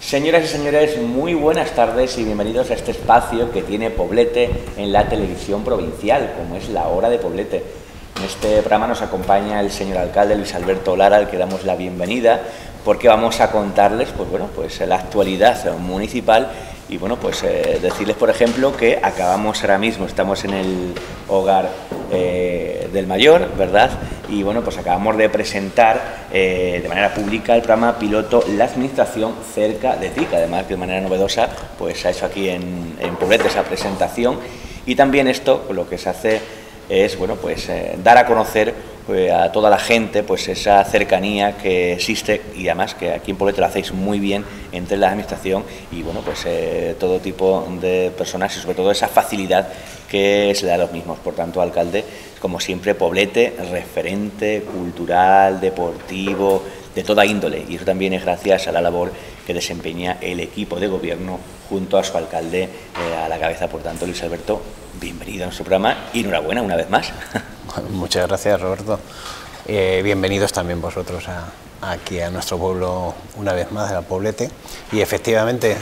Señoras y señores, muy buenas tardes y bienvenidos a este espacio que tiene Poblete en la televisión provincial, como es La Hora de Poblete. En este programa nos acompaña el señor alcalde Luis Alberto Lara, al que damos la bienvenida, porque vamos a contarles pues la actualidad municipal y decirles, por ejemplo, que acabamos ahora mismo, estamos en el hogar del mayor, ¿verdad? Y pues acabamos de presentar de manera pública el programa piloto La Administración cerca de ti, que además de manera novedosa pues se ha hecho aquí en Poblete esa presentación, y también esto lo que se hace es dar a conocer a toda la gente pues esa cercanía que existe, y además que aquí en Poblete lo hacéis muy bien entre la administración y todo tipo de personas, y sobre todo esa facilidad que se le da a los mismos. Por tanto, alcalde, como siempre, Poblete, referente cultural, deportivo, de toda índole, y eso también es gracias a la labor que desempeña el equipo de gobierno junto a su alcalde a la cabeza. Por tanto, Luis Alberto, bienvenido a nuestro programa y enhorabuena una vez más. Muchas gracias, Roberto. Bienvenidos también vosotros aquí a nuestro pueblo una vez más, a Poblete. Y efectivamente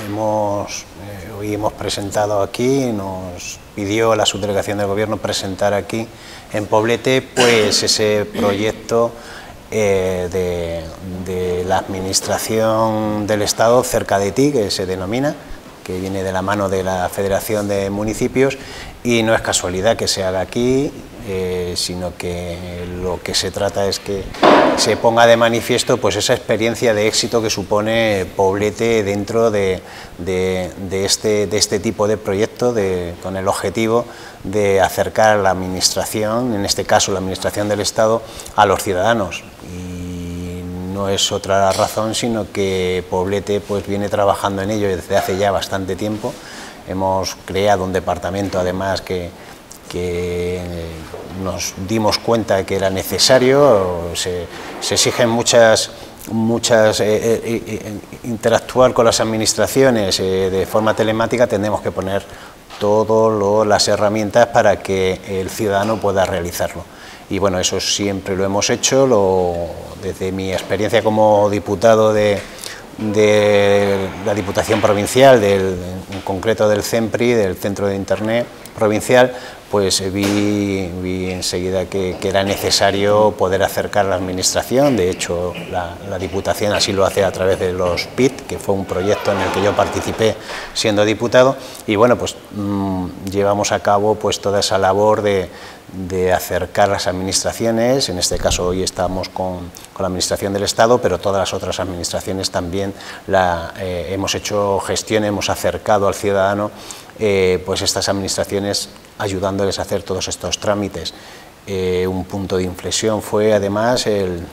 hoy hemos presentado aquí, nos pidió la subdelegación del gobierno presentar aquí en Poblete pues ese proyecto de la administración del Estado cerca de ti, que se denomina, que viene de la mano de la Federación de Municipios, y no es casualidad que se haga aquí, sino que lo que se trata es que se ponga de manifiesto pues esa experiencia de éxito que supone Poblete dentro de este tipo de proyecto, con el objetivo de acercar la administración, en este caso la administración del Estado, a los ciudadanos. Y no es otra razón sino que Poblete pues viene trabajando en ello desde hace ya bastante tiempo. Hemos creado un departamento además que nos dimos cuenta que era necesario. Se exigen muchas interactuar con las administraciones de forma telemática. Tenemos que poner todas las herramientas para que el ciudadano pueda realizarlo. Y bueno, eso siempre lo hemos hecho, desde mi experiencia como diputado de la Diputación Provincial, en concreto del CEMPRI, del Centro de Internet Provincial, pues vi enseguida que era necesario poder acercar a la administración. De hecho, la Diputación así lo hace a través de los PIT, que fue un proyecto en el que yo participé siendo diputado, y bueno, pues llevamos a cabo pues toda esa labor de acercar las administraciones. En este caso hoy estamos con la Administración del Estado, pero todas las otras administraciones también hemos hecho gestión, hemos acercado al ciudadano pues estas administraciones, ayudándoles a hacer todos estos trámites. Un punto de inflexión fue además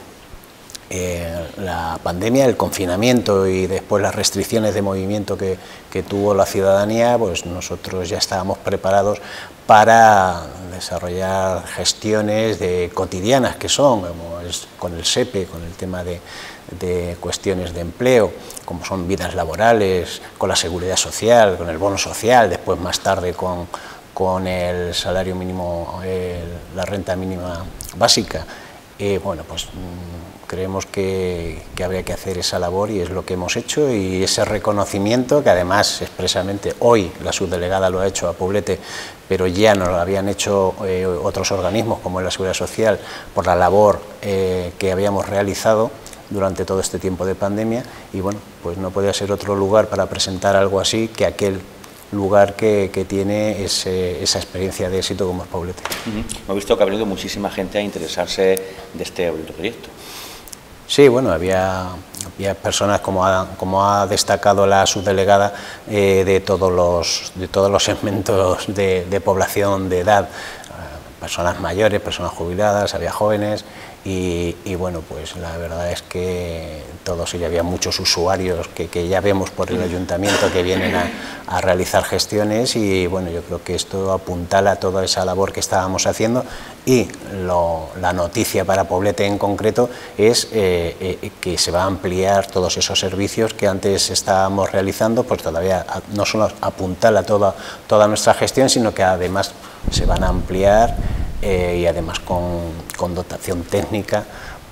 la pandemia, el confinamiento y después las restricciones de movimiento que tuvo la ciudadanía. Pues nosotros ya estábamos preparados para desarrollar gestiones cotidianas que son, como es con el SEPE, con el tema de cuestiones de empleo, como son vidas laborales, con la seguridad social, con el bono social, después más tarde con el salario mínimo, la renta mínima básica. Bueno, pues creemos que habría que hacer esa labor y es lo que hemos hecho, y ese reconocimiento que además expresamente hoy la subdelegada lo ha hecho a Poblete, pero ya nos lo habían hecho otros organismos como la Seguridad Social por la labor que habíamos realizado durante todo este tiempo de pandemia. Y bueno, pues no podía ser otro lugar para presentar algo así que aquel lugar que tiene esa experiencia de éxito como es Poblete. Hemos visto que ha venido muchísima gente a interesarse de este proyecto. Sí, bueno, había personas, como ha destacado la subdelegada, de todos los segmentos de población de edad, personas mayores, personas jubiladas, había jóvenes. Y bueno, pues la verdad es que todos, y había muchos usuarios que ya vemos por el ayuntamiento que vienen a realizar gestiones, y bueno, yo creo que esto apuntala toda esa labor que estábamos haciendo. Y la noticia para Poblete en concreto es que se va a ampliar todos esos servicios que antes estábamos realizando, pues todavía no solo apuntala toda nuestra gestión, sino que además se van a ampliar y además con dotación técnica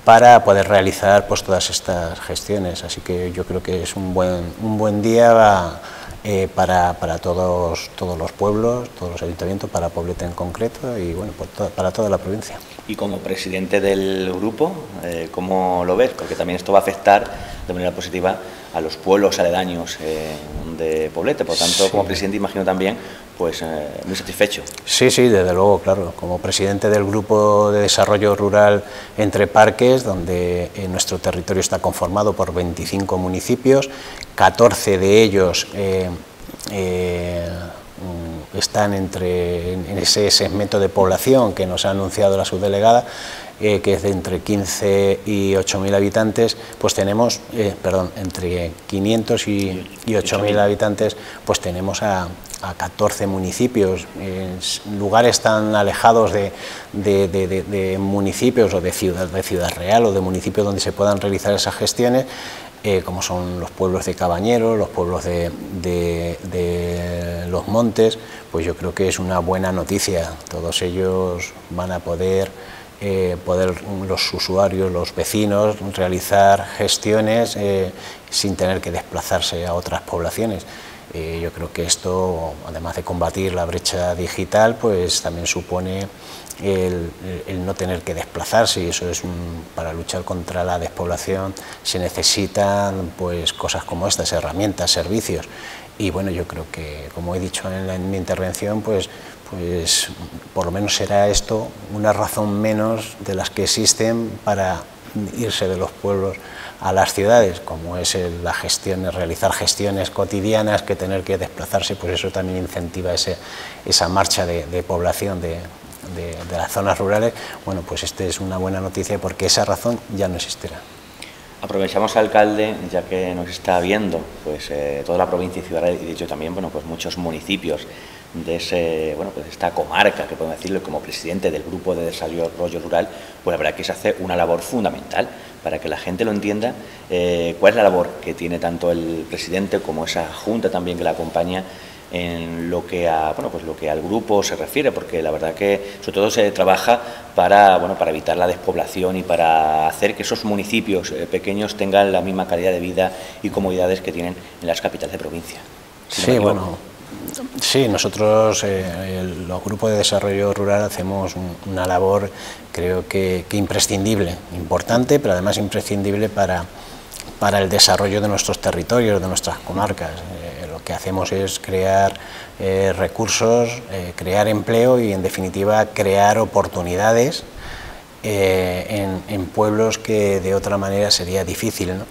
para poder realizar pues todas estas gestiones. Así que yo creo que es un buen día para todos los pueblos, todos los ayuntamientos, para Poblete en concreto y bueno, para toda la provincia. Y como presidente del grupo, ¿cómo lo ves? Porque también esto va a afectar de manera positiva a los pueblos aledaños de Poblete, por tanto, sí, como presidente imagino también, pues muy satisfecho. Sí, sí, desde luego, claro, como presidente del Grupo de Desarrollo Rural Entre Parques, donde nuestro territorio está conformado por 25 municipios, 14 de ellos están en ese segmento de población que nos ha anunciado la subdelegada, que es de entre 15 y 8.000 habitantes, pues tenemos, entre 500 y 8.000 habitantes, pues tenemos a 14 municipios, lugares tan alejados de municipios o de Ciudad Real o de municipios donde se puedan realizar esas gestiones, como son los pueblos de Cabañeros, los pueblos de Los Montes. Pues yo creo que es una buena noticia. Todos ellos van a poder los usuarios, los vecinos, realizar gestiones sin tener que desplazarse a otras poblaciones. Yo creo que esto, además de combatir la brecha digital, pues también supone el no tener que desplazarse, y eso es para luchar contra la despoblación se necesitan pues cosas como estas, herramientas, servicios. Y bueno, yo creo que, como he dicho en mi intervención, pues por lo menos será esto una razón menos de las que existen para irse de los pueblos a las ciudades, como es la gestión, realizar gestiones cotidianas, que tener que desplazarse, pues eso también incentiva esa marcha de población de las zonas rurales. Bueno, pues esta es una buena noticia porque esa razón ya no existirá. Aprovechamos, alcalde, ya que nos está viendo pues toda la provincia y ciudad, y de hecho también pues muchos municipios de pues esta comarca, que podemos decirlo, como presidente del Grupo de Desarrollo Rural, pues la verdad que se hace una labor fundamental para que la gente lo entienda. ¿Cuál es la labor que tiene tanto el presidente como esa junta también que la acompaña en lo que al grupo se refiere? Porque la verdad que sobre todo se trabaja para evitar la despoblación y para hacer que esos municipios pequeños tengan la misma calidad de vida y comodidades que tienen en las capitales de provincia. Sí, bueno, sí, nosotros, los grupos de desarrollo rural, hacemos una labor, creo que imprescindible, importante, pero además imprescindible para el desarrollo de nuestros territorios, de nuestras comarcas. Lo que hacemos es crear recursos, crear empleo y, en definitiva, crear oportunidades en pueblos que de otra manera sería difícil, ¿no?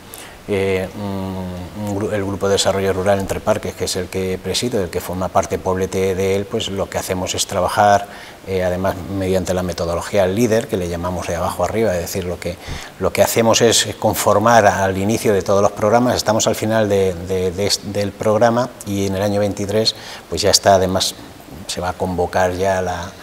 El Grupo de Desarrollo Rural Entre Parques, que es el que presido, el que forma parte Poblete de él, pues lo que hacemos es trabajar, además mediante la metodología LEADER, que le llamamos de abajo arriba, es decir, lo que hacemos es conformar al inicio de todos los programas. Estamos al final del programa y en el año 23 pues ya está, además se va a convocar ya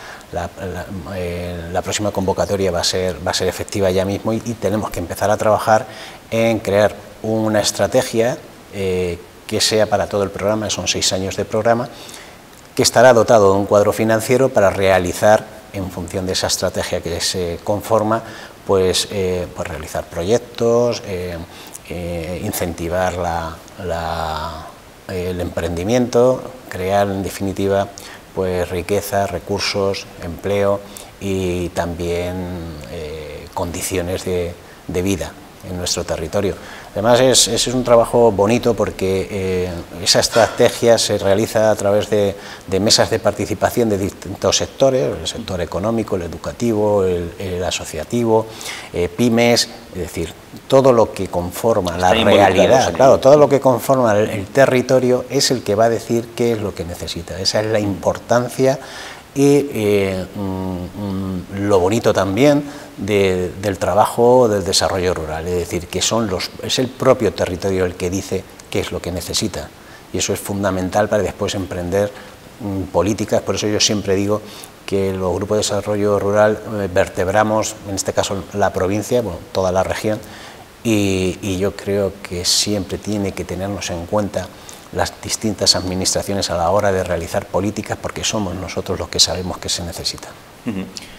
la próxima convocatoria, va a ser efectiva ya mismo, y tenemos que empezar a trabajar en crear una estrategia que sea para todo el programa. Son 6 años de programa, que estará dotado de un cuadro financiero para realizar, en función de esa estrategia que se conforma, pues realizar proyectos, incentivar el emprendimiento, crear en definitiva pues riqueza, recursos, empleo y también condiciones de vida en nuestro territorio. Además es un trabajo bonito porque esa estrategia se realiza a través de mesas de participación de distintos sectores: el sector económico, el educativo, el asociativo, pymes, es decir, todo lo que conforma la realidad, claro, todo lo que conforma el territorio es el que va a decir qué es lo que necesita. Esa es la importancia y lo bonito también del trabajo del desarrollo rural, es decir, que es el propio territorio el que dice qué es lo que necesita, y eso es fundamental para después emprender políticas. Por eso yo siempre digo que los grupos de desarrollo rural vertebramos, en este caso la provincia, toda la región, y yo creo que siempre tiene que tenernos en cuenta las distintas administraciones a la hora de realizar políticas, porque somos nosotros los que sabemos que se necesita.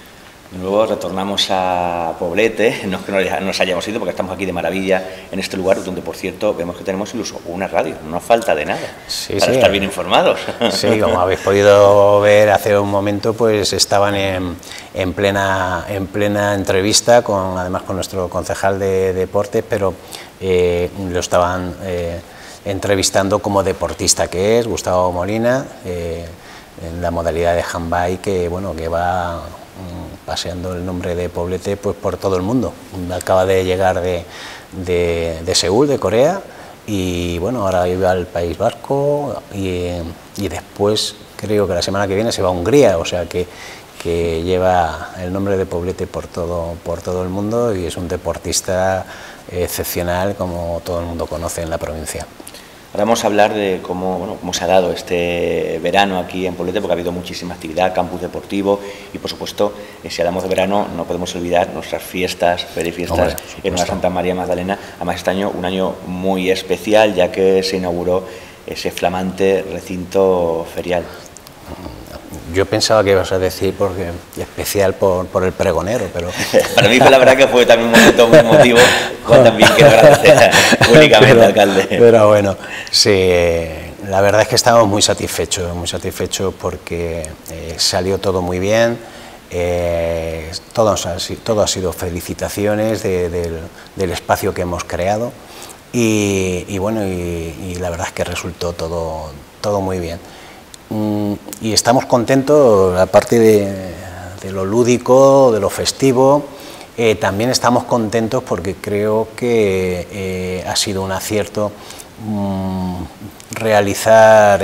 De nuevo retornamos a Poblete, no es que nos hayamos ido porque estamos aquí de maravilla en este lugar donde, por cierto, vemos que tenemos incluso una radio, no falta de nada para estar bien informados. Sí, como habéis podido ver hace un momento, pues estaban en plena entrevista, además con nuestro concejal de deportes, pero lo estaban entrevistando como deportista que es, Gustavo Molina, en la modalidad de handball que va paseando el nombre de Poblete pues por todo el mundo. Acaba de llegar de Seúl, de Corea, y bueno, ahora iba al País Vasco y después creo que la semana que viene se va a Hungría, o sea que lleva el nombre de Poblete por todo el mundo y es un deportista excepcional, como todo el mundo conoce en la provincia. Ahora vamos a hablar de cómo se ha dado este verano aquí en Poblete, porque ha habido muchísima actividad, campus deportivo y, por supuesto, si hablamos de verano no podemos olvidar nuestras fiestas, ferifiestas en la Santa María Magdalena. Además, este año un año muy especial, ya que se inauguró ese flamante recinto ferial. Yo pensaba que ibas a decir porque especial por el pregonero, pero... Para mí la verdad que fue también un momento muy emotivo, también quiero agradecer públicamente al alcalde. Pero bueno, sí, la verdad es que estamos muy satisfechos porque salió todo muy bien, todo ha sido felicitaciones del espacio que hemos creado y bueno, y la verdad es que resultó todo muy bien. Y estamos contentos, aparte de lo lúdico, de lo festivo, también estamos contentos porque creo que ha sido un acierto realizar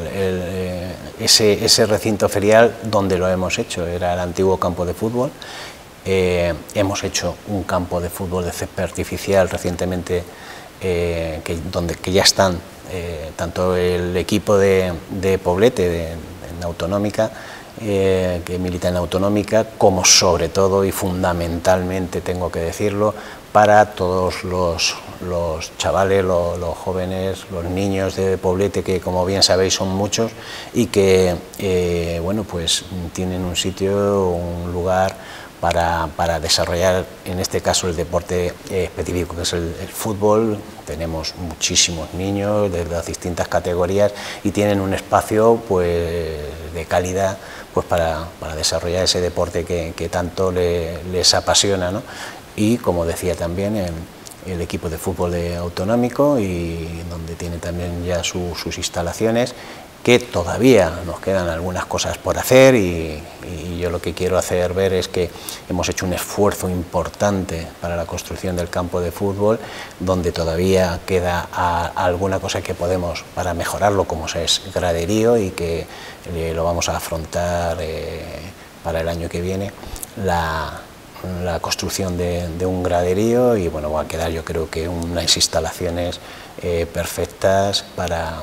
ese recinto ferial donde lo hemos hecho. Era el antiguo campo de fútbol. Hemos hecho un campo de fútbol de césped artificial recientemente, que ya están tanto el equipo de Poblete en Autonómica, que milita en Autonómica, como sobre todo y fundamentalmente, tengo que decirlo, para todos los chavales, los jóvenes, los niños de Poblete, que como bien sabéis son muchos y que bueno, pues tienen un sitio, un lugar para desarrollar, en este caso, el deporte específico que es el fútbol. Tenemos muchísimos niños de las distintas categorías y tienen un espacio pues de calidad pues para desarrollar ese deporte que tanto les apasiona, ¿no? Y como decía también el equipo de fútbol de Autonómico, y donde tiene también ya sus instalaciones, que todavía nos quedan algunas cosas por hacer y yo lo que quiero hacer ver es que hemos hecho un esfuerzo importante para la construcción del campo de fútbol, donde todavía queda alguna cosa que podemos para mejorarlo, como es graderío, y que lo vamos a afrontar para el año que viene, la construcción de un graderío, y bueno, va a quedar, yo creo que unas instalaciones perfectas para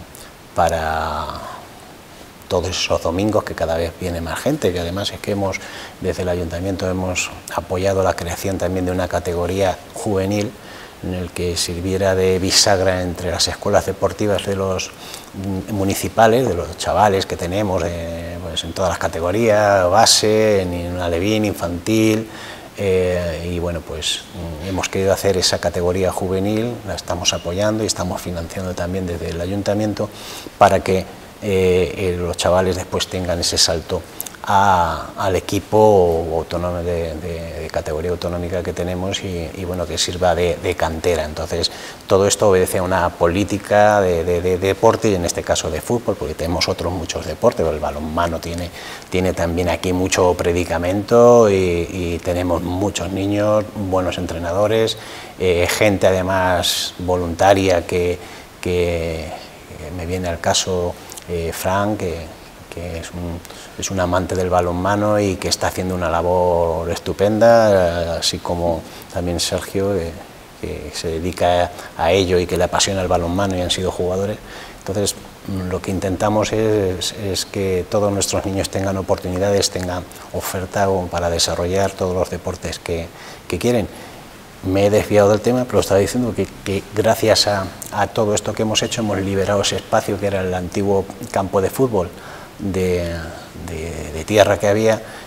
todos esos domingos, que cada vez viene más gente, que además es que desde el ayuntamiento hemos apoyado la creación también de una categoría juvenil en el que sirviera de bisagra entre las escuelas deportivas de los municipales, de los chavales que tenemos pues en todas las categorías, base, en alevín, infantil. Y bueno, pues hemos querido hacer esa categoría juvenil, la estamos apoyando y estamos financiando también desde el ayuntamiento para que los chavales después tengan ese salto al equipo autónomo de categoría autonómica que tenemos y bueno, que sirva de cantera. Entonces todo esto obedece a una política de deporte, y en este caso de fútbol, porque tenemos otros muchos deportes. El balonmano tiene también aquí mucho predicamento y tenemos muchos niños, buenos entrenadores, gente además voluntaria que me viene al caso, Frank, que es un amante del balonmano y que está haciendo una labor estupenda, así como también Sergio, que se dedica a ello y que le apasiona el balonmano y han sido jugadores. Entonces, lo que intentamos es que todos nuestros niños tengan oportunidades, tengan oferta para desarrollar todos los deportes que quieren. Me he desviado del tema, pero estaba diciendo que gracias a todo esto que hemos hecho, hemos liberado ese espacio que era el antiguo campo de fútbol de tierra que había,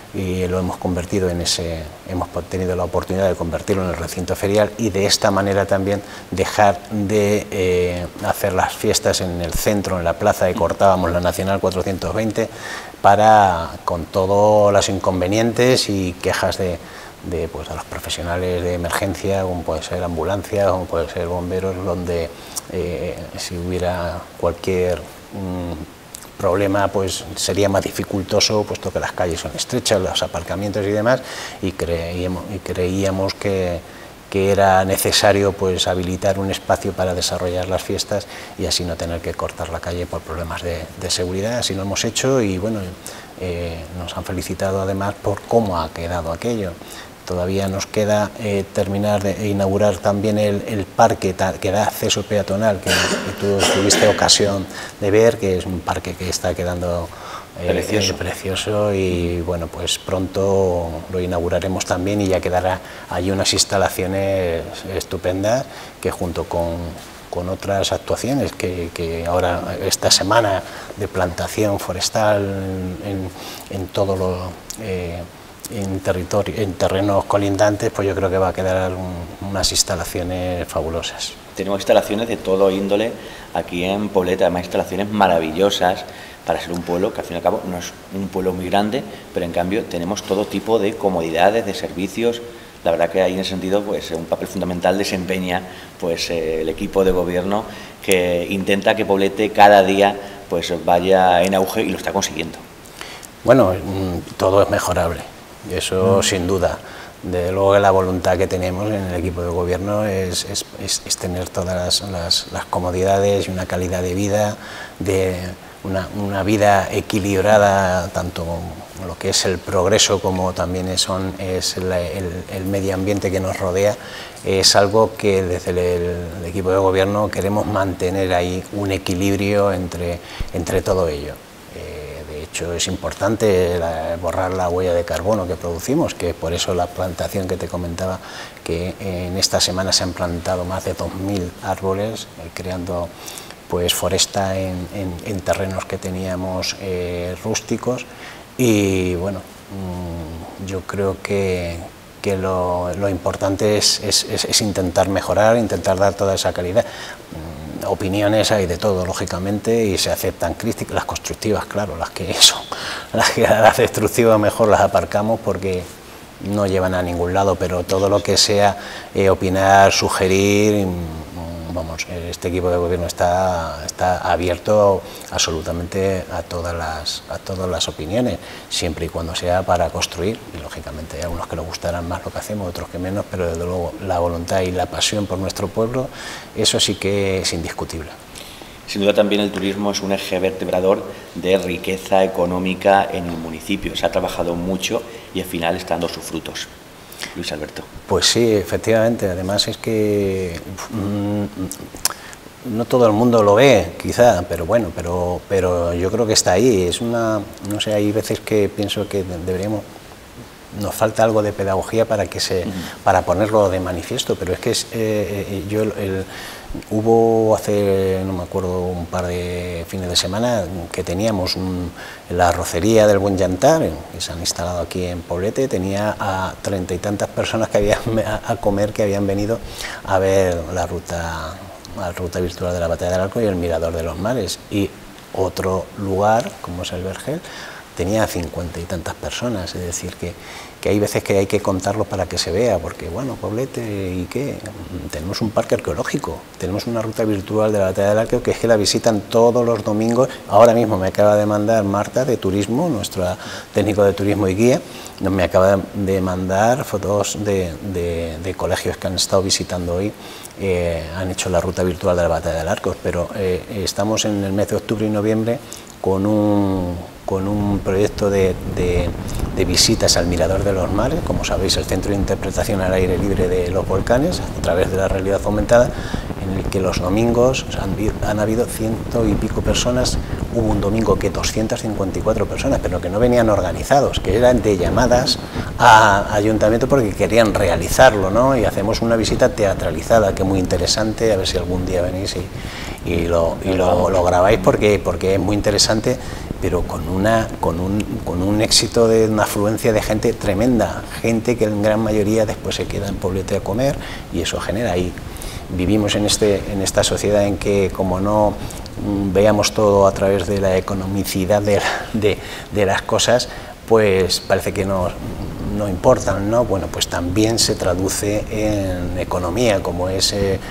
y lo hemos convertido en hemos tenido la oportunidad de convertirlo en el recinto ferial y de esta manera también dejar de hacer las fiestas en el centro, en la plaza, y cortábamos la Nacional 420 con todos los inconvenientes y quejas de los profesionales de emergencia, como puede ser ambulancias, como puede ser bomberos, donde si hubiera cualquier problema pues sería más dificultoso, puesto que las calles son estrechas, los aparcamientos y demás, y creíamos que era necesario pues habilitar un espacio para desarrollar las fiestas y así no tener que cortar la calle por problemas de seguridad. Así lo hemos hecho y bueno, nos han felicitado además por cómo ha quedado aquello. Todavía nos queda terminar de inaugurar también el parque que da acceso peatonal, que tú tuviste ocasión de ver, que es un parque que está quedando precioso, y bueno, pues pronto lo inauguraremos también y ya quedará allí unas instalaciones estupendas que junto con otras actuaciones que ahora esta semana de plantación forestal en todo lo en terrenos colindantes, pues yo creo que va a quedar unas instalaciones fabulosas. Tenemos instalaciones de todo índole aquí en Poblete, además instalaciones maravillosas para ser un pueblo que al fin y al cabo no es un pueblo muy grande, pero en cambio tenemos todo tipo de comodidades, de servicios. La verdad que ahí en ese sentido pues un papel fundamental desempeña pues el equipo de gobierno, que intenta que Poblete cada día pues vaya en auge, y lo está consiguiendo. Bueno, todo es mejorable, eso sin duda. De luego la voluntad que tenemos en el equipo de gobierno es tener todas las comodidades y una calidad de vida, una vida equilibrada, tanto lo que es el progreso como también es el medio ambiente que nos rodea. Es algo que desde el equipo de gobierno queremos mantener ahí un equilibrio entre todo ello. De hecho, es importante borrar la huella de carbono que producimos, que por eso la plantación que te comentaba, que en esta semana se han plantado más de 2000 árboles, creando pues foresta en terrenos que teníamos rústicos. Y bueno, yo creo que lo importante es intentar mejorar, intentar dar toda esa calidad. Opiniones hay de todo, lógicamente, y se aceptan críticas, las constructivas, claro, las que las destructivas mejor las aparcamos porque no llevan a ningún lado, pero todo lo que sea opinar, sugerir, vamos, este equipo de gobierno está abierto absolutamente a todas las opiniones, siempre y cuando sea para construir, y lógicamente hay algunos que les gustarán más lo que hacemos, otros que menos, pero desde luego la voluntad y la pasión por nuestro pueblo, eso sí que es indiscutible. Sin duda también el turismo es un eje vertebrador de riqueza económica en el municipio. Se ha trabajado mucho y al final está dando sus frutos. Luis Alberto. Pues sí, efectivamente, además es que no todo el mundo lo ve, quizá, pero bueno, pero yo creo que está ahí. No sé, hay veces que pienso que nos falta algo de pedagogía para ponerlo de manifiesto, pero es que hubo hace, no me acuerdo, un par de fines de semana que teníamos la arrocería del Buen Llantar, que se han instalado aquí en Poblete, tenía a 30 y tantas personas que habían venido a ver la ruta virtual de la Batalla del Arco y el Mirador de los Mares, y otro lugar, como es el Vergel, tenía 50 y tantas personas. Es decir, que hay veces que hay que contarlo para que se vea, porque bueno, Poblete, ¿y qué? Tenemos un parque arqueológico, tenemos una ruta virtual de la Batalla del Arco que es que la visitan todos los domingos. Ahora mismo me acaba de mandar Marta de Turismo, nuestra técnico de turismo y guía, me acaba de mandar fotos de colegios que han estado visitando hoy, han hecho la ruta virtual de la Batalla del Arco, pero estamos en el mes de octubre y noviembre con un proyecto de visitas al Mirador de los Mares, como sabéis, el Centro de Interpretación al Aire Libre de los Volcanes, a través de la realidad aumentada, en el que los domingos han habido 100 y pico personas hubo un domingo que 254 personas, pero que no venían organizados, que eran de llamadas a ayuntamiento porque querían realizarlo, ¿no? Y hacemos una visita teatralizada, que es muy interesante, a ver si algún día venís y lo grabáis porque es muy interesante, pero con un éxito de una afluencia de gente tremenda, gente que en gran mayoría después se queda en Poblete a comer, y eso genera ahí. Vivimos en esta sociedad en que, como no veamos todo a través de la economicidad de las cosas, pues parece que no importan, ¿no? Bueno, pues también se traduce en economía, como es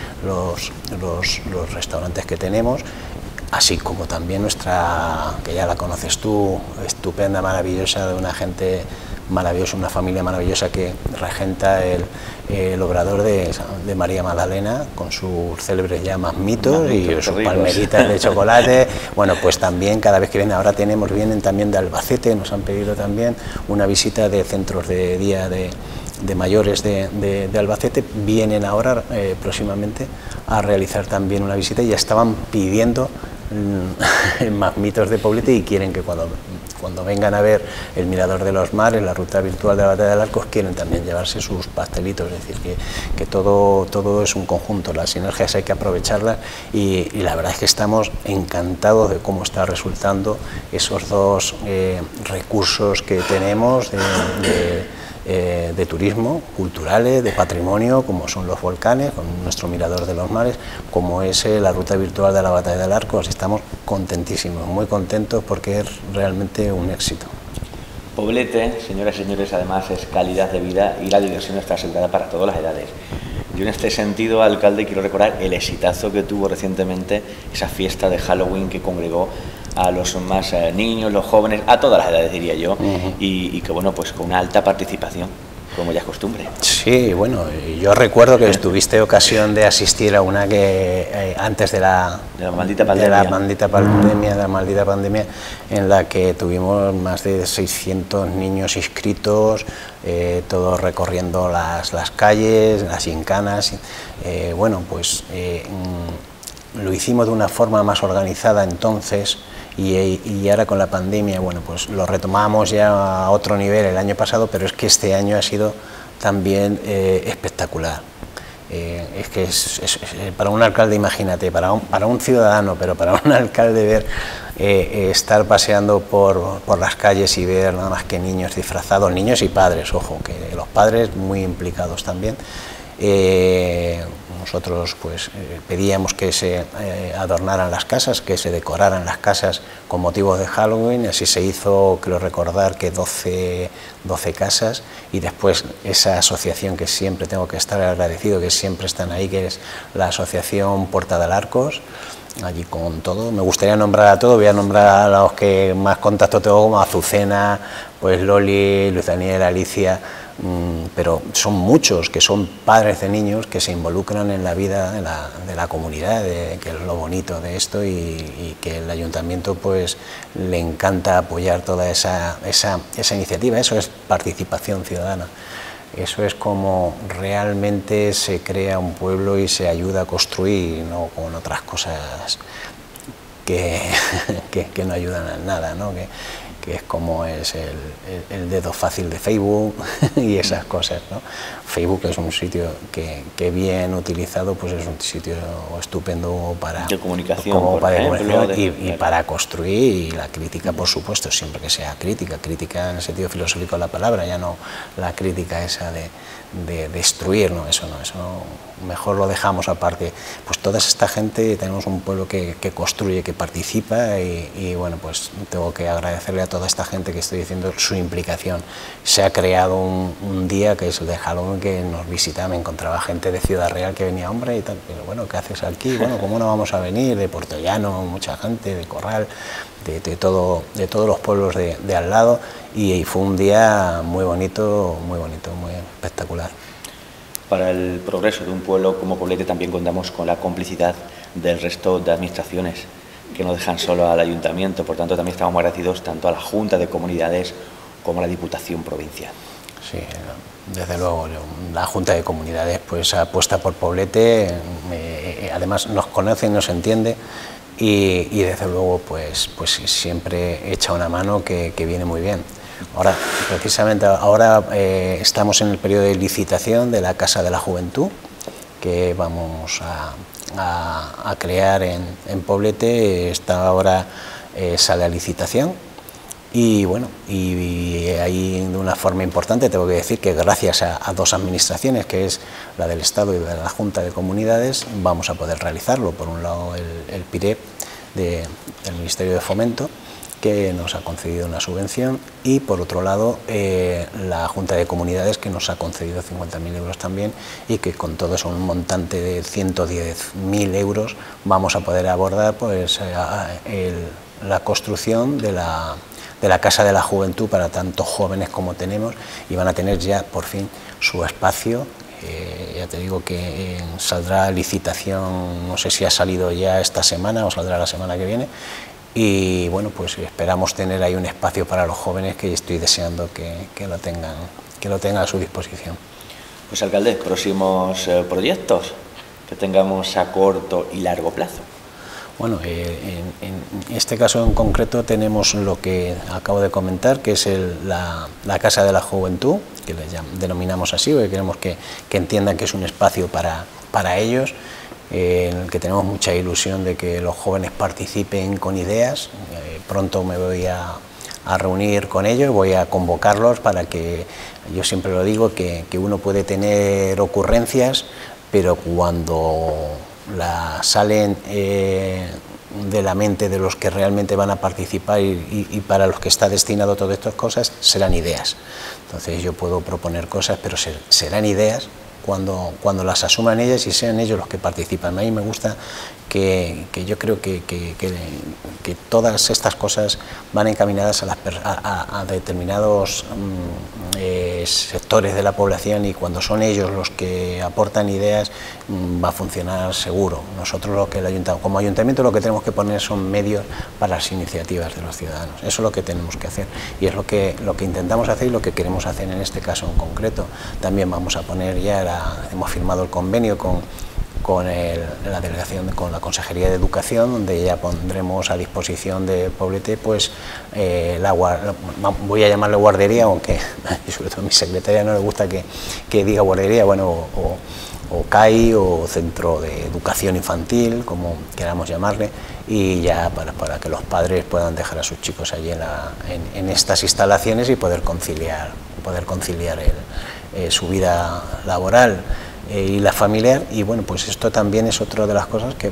los restaurantes que tenemos, así como también nuestra, que ya la conoces tú, estupenda, maravillosa, de una gente maravillosa, una familia maravillosa que regenta el obrador de María Magdalena, con sus célebres llamas mitos y sus palmeritas de chocolate. Bueno, pues también cada vez que vienen, ahora vienen también de Albacete, nos han pedido también una visita de centros de día de mayores de Albacete, vienen ahora próximamente a realizar también una visita, y ya estaban pidiendo más mitos de Poblete, y quieren que cuando vengan a ver el Mirador de los Mares, la ruta virtual de la Batalla del Arcos, quieren también llevarse sus pastelitos. Es decir, que todo es un conjunto, las sinergias hay que aprovecharlas, y la verdad es que estamos encantados de cómo está resultando esos dos recursos que tenemos de turismo, culturales, de patrimonio, como son los volcanes, con nuestro Mirador de los Mares, como es la ruta virtual de la Batalla del Arcos. Estamos contentísimos, muy contentos, porque es realmente un éxito. Poblete, señoras y señores, además es calidad de vida, y la diversión está asegurada para todas las edades. Yo en este sentido, alcalde, quiero recordar el exitazo que tuvo recientemente esa fiesta de Halloween que congregó a los más niños, los jóvenes, a todas las edades, diría yo, y que, bueno, pues con una alta participación, como ya es costumbre. Sí, bueno, yo recuerdo que tuviste ocasión de asistir a una que antes de la maldita pandemia, en la que tuvimos más de 600 niños inscritos, todos recorriendo las calles, las gincanas. Bueno, pues lo hicimos de una forma más organizada entonces, y ahora con la pandemia, bueno, pues lo retomamos ya a otro nivel el año pasado, pero es que este año ha sido también espectacular. Es que para un alcalde, imagínate, para un ciudadano, pero para un alcalde ver estar paseando por las calles y ver nada más que niños disfrazados, niños y padres, ojo, que los padres muy implicados también. Nosotros pues pedíamos que se adornaran las casas, que se decoraran las casas con motivos de Halloween, y así se hizo, creo recordar, que 12 casas, y después esa asociación que siempre tengo que estar agradecido, que siempre están ahí, que es la asociación Puerta del Arcos, allí con todo. Me gustaría nombrar a todos, voy a nombrar a los que más contacto tengo, como Azucena, pues Loli, Luis Daniel, Alicia, pero son muchos que son padres de niños que se involucran en la vida de la comunidad, que es lo bonito de esto, y que el ayuntamiento pues le encanta apoyar toda esa iniciativa. Eso es participación ciudadana. Eso es como realmente se crea un pueblo y se ayuda a construir, no con otras cosas que no ayudan a nada, ¿no? Que es como es el dedo fácil de Facebook y esas cosas, ¿no? Facebook es un sitio que bien utilizado pues es un sitio estupendo para de comunicación, como para ejemplo, y para construir, y la crítica, por supuesto, siempre que sea crítica en el sentido filosófico de la palabra, ya no la crítica esa de destruir, no, eso no, mejor lo dejamos aparte. Pues toda esta gente, tenemos un pueblo que construye, que participa, y bueno, pues tengo que agradecerle a toda esta gente que estoy diciendo su implicación. Se ha creado un día que es el de Halloween, que nos visitaba, me encontraba gente de Ciudad Real que venía, hombre, y tal, pero bueno, ¿qué haces aquí? Bueno, ¿cómo no vamos a venir? De Portollano, mucha gente, de Corral, de todos los pueblos de al lado, y fue un día muy bonito, muy espectacular. Para el progreso de un pueblo como Poblete también contamos con la complicidad del resto de administraciones, que no dejan solo al ayuntamiento. Por tanto, también estamos muy agradecidos tanto a la Junta de Comunidades como a la Diputación Provincial. Sí, desde luego, la Junta de Comunidades pues apuesta por Poblete, además nos conoce y nos entiende, y desde luego pues siempre echa una mano que viene muy bien. Ahora, precisamente ahora estamos en el periodo de licitación de la Casa de la Juventud, que vamos a crear en Poblete. Esta ahora sale a licitación y bueno, y ahí de una forma importante tengo que decir que gracias a dos administraciones, que es la del Estado y la de la Junta de Comunidades, vamos a poder realizarlo. Por un lado el PIREP del Ministerio de Fomento, que nos ha concedido una subvención, y por otro lado la Junta de Comunidades, que nos ha concedido 50.000 euros también, y que con todo eso, un montante de 110.000 euros, vamos a poder abordar pues la construcción de la Casa de la Juventud para tanto jóvenes como tenemos, y van a tener ya por fin su espacio. Ya te digo que saldrá a licitación, no sé si ha salido ya esta semana o saldrá la semana que viene. Y bueno, pues esperamos tener ahí un espacio para los jóvenes, que estoy deseando que lo tengan a su disposición. Pues alcalde, próximos proyectos que tengamos a corto y largo plazo. Bueno, en este caso en concreto tenemos lo que acabo de comentar, que es la Casa de la Juventud, que le denominamos así, porque queremos que entiendan que es un espacio para ellos, en el que tenemos mucha ilusión de que los jóvenes participen con ideas. Pronto me voy a reunir con ellos, voy a convocarlos para que, yo siempre lo digo, que uno puede tener ocurrencias, pero cuando salen de la mente de los que realmente van a participar y para los que está destinado todas estas cosas, serán ideas. Entonces yo puedo proponer cosas, pero serán ideas cuando las asuman ellas y sean ellos los que participan. A mí me gusta que yo creo que todas estas cosas van encaminadas a determinados sectores de la población, y cuando son ellos los que aportan ideas va a funcionar seguro. Nosotros como ayuntamiento lo que tenemos que poner son medios para las iniciativas de los ciudadanos. Eso es lo que tenemos que hacer, y es lo que intentamos hacer y lo que queremos hacer en este caso en concreto. También vamos a poner hemos firmado el convenio con la delegación, con la Consejería de Educación, donde ya pondremos a disposición de Poblete pues voy a llamarle guardería, aunque sobre todo a mi secretaria no le gusta que diga guardería, bueno, o CAI, o Centro de Educación Infantil, como queramos llamarle, y ya para que los padres puedan dejar a sus chicos allí en estas instalaciones y poder conciliar su vida laboral y la familiar. Y bueno, pues esto también es otra de las cosas que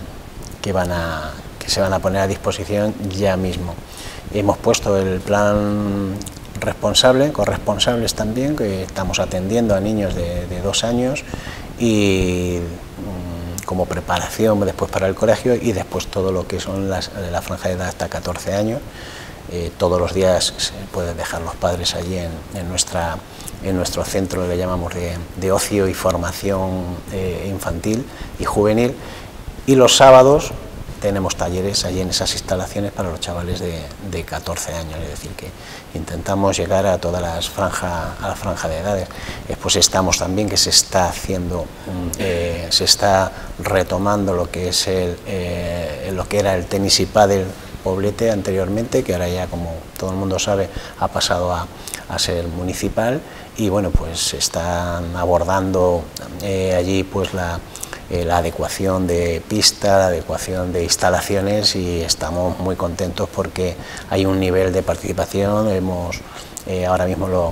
se van a poner a disposición ya mismo. Hemos puesto el plan responsable, corresponsables también, que estamos atendiendo a niños de 2 años, y como preparación después para el colegio, y después todo lo que son la franja de edad hasta 14 años. Todos los días se pueden dejar los padres allí en nuestro centro, le llamamos de ocio y formación infantil y juvenil, y los sábados tenemos talleres allí en esas instalaciones para los chavales de 14 años, es decir, que intentamos llegar a todas las franja de edades. Pues estamos también, que se está retomando lo que es lo que era el tenis y pádel Poblete anteriormente, que ahora ya, como todo el mundo sabe, ha pasado a ser municipal, y bueno, pues se están abordando allí pues la adecuación de pista, la adecuación de instalaciones, y estamos muy contentos porque hay un nivel de participación. Ahora mismo lo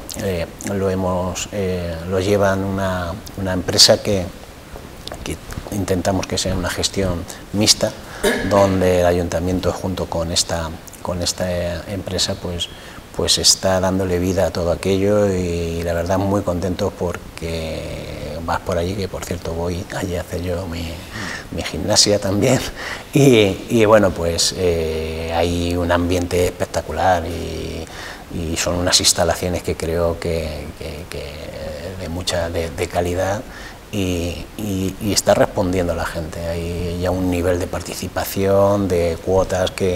llevan una empresa que intentamos que sea una gestión mixta, donde el ayuntamiento, junto con esta empresa, pues está dándole vida a todo aquello, y la verdad muy contentos porque vas por allí, que por cierto voy allí a hacer yo mi gimnasia también, y bueno, pues hay un ambiente espectacular, y son unas instalaciones que creo que de mucha calidad, y está respondiendo la gente. Hay ya un nivel de participación, de cuotas que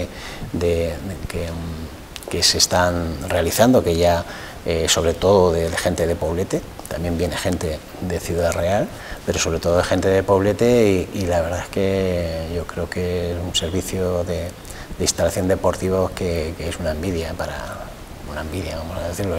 se están realizando, que ya sobre todo de gente de Poblete, también viene gente de Ciudad Real, pero sobre todo gente de Poblete, y la verdad es que yo creo que es un servicio de instalación deportiva que es una envidia, vamos a decirlo.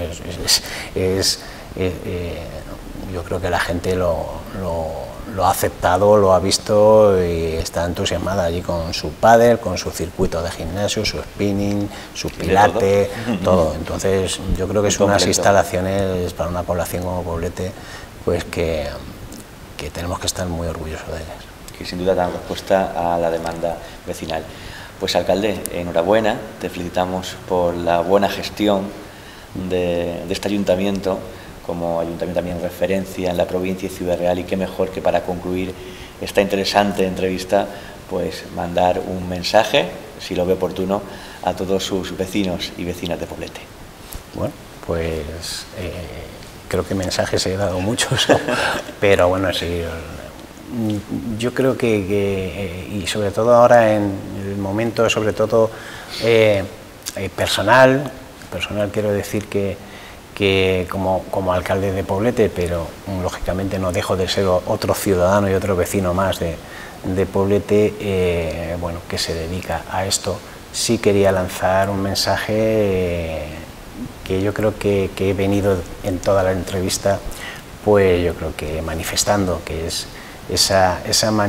Yo creo que la gente lo ha aceptado, lo ha visto y está entusiasmada allí con su pádel, con su circuito de gimnasio, su spinning, su pilate, todo. Entonces yo creo que son unas instalaciones para una población como Poblete, pues que tenemos que estar muy orgullosos de ellas. Que sin duda dan respuesta a la demanda vecinal. Pues alcalde, enhorabuena, te felicitamos por la buena gestión de este ayuntamiento, como ayuntamiento también referencia en la provincia y Ciudad Real, y qué mejor que para concluir esta interesante entrevista, pues mandar un mensaje, si lo ve oportuno, a todos sus vecinos y vecinas de Poblete. Bueno, pues creo que mensajes he dado muchos, pero bueno, sí, yo creo que y sobre todo ahora en el momento, sobre todo personal quiero decir que como alcalde de Poblete, pero lógicamente no dejo de ser otro ciudadano y otro vecino más de Poblete, bueno, que se dedica a esto, sí quería lanzar un mensaje que yo creo que he venido en toda la entrevista, pues yo creo que manifestando, que es esa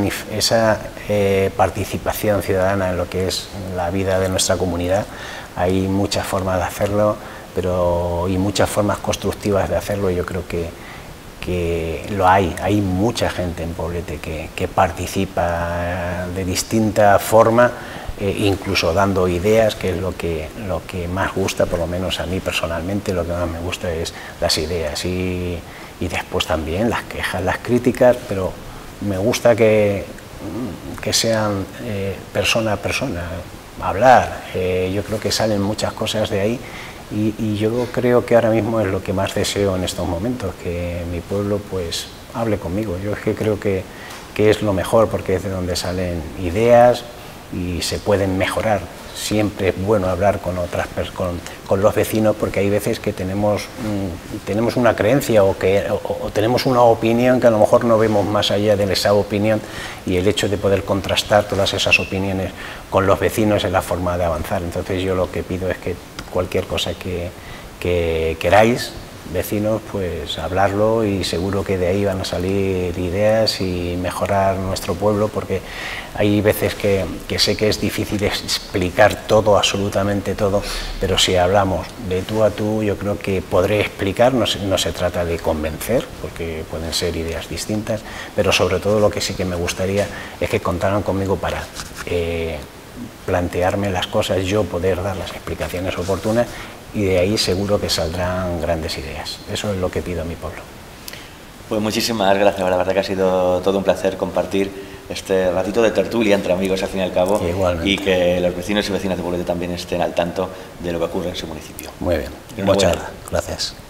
participación ciudadana en lo que es la vida de nuestra comunidad. Hay muchas formas de hacerlo, y muchas formas constructivas de hacerlo, y yo creo que lo hay mucha gente en Poblete que participa de distinta forma, incluso dando ideas, que es lo que más gusta, por lo menos a mí personalmente, lo que más me gusta es las ideas, y después también las quejas, las críticas, pero me gusta que sean persona a persona, hablar. Yo creo que salen muchas cosas de ahí, y yo creo que ahora mismo es lo que más deseo en estos momentos, que mi pueblo pues hable conmigo. Yo es que creo que es lo mejor, porque es de donde salen ideas y se pueden mejorar. Siempre es bueno hablar con los vecinos, porque hay veces que tenemos una creencia o tenemos una opinión que a lo mejor no vemos más allá de esa opinión, y el hecho de poder contrastar todas esas opiniones con los vecinos es la forma de avanzar. Entonces yo lo que pido es que cualquier cosa que queráis, vecinos, pues hablarlo, y seguro que de ahí van a salir ideas y mejorar nuestro pueblo, porque hay veces que sé que es difícil explicar todo, absolutamente todo, pero si hablamos de tú a tú, yo creo que podré explicar. No se trata de convencer, porque pueden ser ideas distintas, pero sobre todo lo que sí que me gustaría es que contaran conmigo para plantearme las cosas, yo poder dar las explicaciones oportunas, y de ahí seguro que saldrán grandes ideas. Eso es lo que pido a mi pueblo. Pues muchísimas gracias, la verdad que ha sido todo un placer compartir este ratito de tertulia entre amigos, al fin y al cabo. Igualmente. Y que los vecinos y vecinas de Poblete también estén al tanto de lo que ocurre en su municipio. Muy bien, muchas gracias.